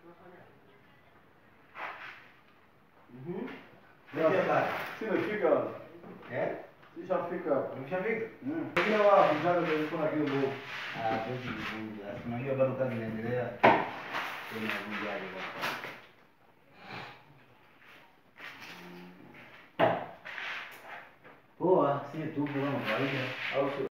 Simefika. Sishafika. Umeshafika? Pengine wao vijana ndio kuna kitu mbovu. Tuwezi kuzungumza. Unajua bado kazi inaendelea. Kuna vijana hapa. Poa, si tu kama kawaida. Au